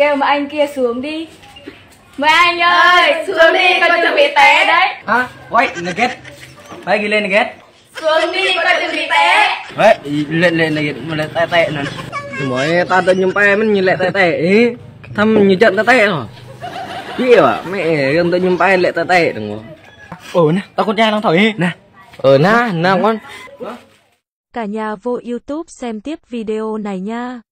Kêu mà anh kia xuống đi. Mời anh ơi, xuống đi, con chuẩn bị té đấy. Hả? Quay, này kết. Đấy, ghi lên này kết. Xuống đi, con chuẩn bị té. Đấy, lên này kết, mà lên tay tệ nè. Mỗi ta tên nhầm tay mình nhìn lại tay tệ ý. Thăm như trận tay tệ rồi. Biết à, mẹ gần tên nhầm tay lại tay tệ đúng không? Nè, tao con trai đang thổi nè. Nè con. Cả nhà vô YouTube xem tiếp video này nha.